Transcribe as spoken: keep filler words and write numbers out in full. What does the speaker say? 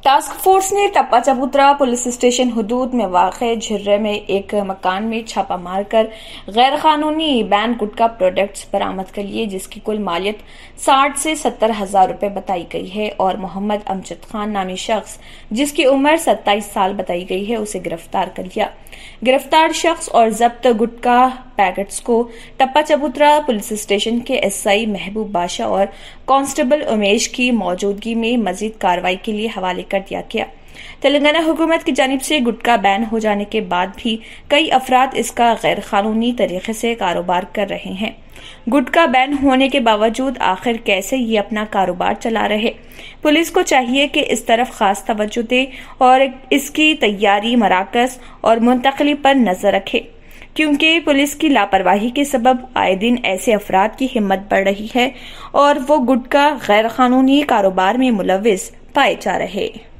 Task force ने टप्पा चबूतरा police station हुदूद में वाक़े झिर्रे में एक मकान में छापा मारकर गैर कानूनी बैन गुटखा प्रोडक्ट्स बरामद कर लिए, जिसकी कुल मालियत साठ से सत्तर हजार रुपए बताई गई है और मोहम्मद अमजद खान नामी शख्स, जिसकी उम्र सत्ताईस साल बताई गई है, उसे गिरफ्तार कर लिया। गिरफ्तार शख्स और जब्त गुटखा पैकेट्स को टप्पा चबूतरा पुलिस स्टेशन के एसआई महबूब बादशाह और कांस्टेबल उमेश की मौजूदगी में मजीद कार्रवाई के लिए हवाले कर दिया गया। तेलंगाना हुकूमत की जानिब से गुटखा बैन हो जाने के बाद भी कई अफराद इसका गैर कानूनी तरीके से कारोबार कर रहे हैं। गुटखा बैन होने के बावजूद आखिर कैसे ये अपना कारोबार चला रहे? पुलिस को चाहिए कि इस तरफ खास तवज्जो दे और इसकी तैयारी, मराकज और मुंतकली पर नजर रखे, क्योंकि पुलिस की लापरवाही के सबब आए दिन ऐसे अफराद की हिम्मत बढ़ रही है और वो गुटखा गैर कानूनी कारोबार में मुलविस पाए जा रहे।